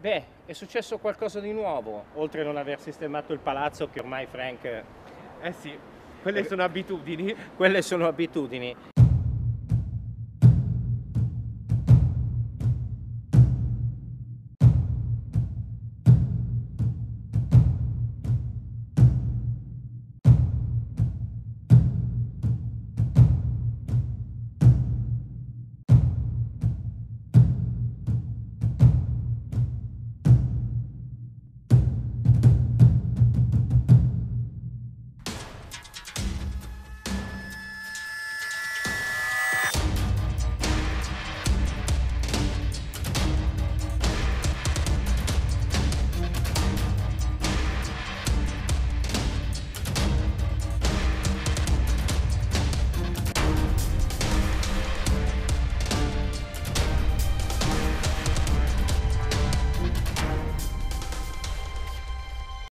Beh, è successo qualcosa di nuovo, oltre a non aver sistemato il palazzo che ormai Frank... Eh sì, quelle sono abitudini. Quelle sono abitudini.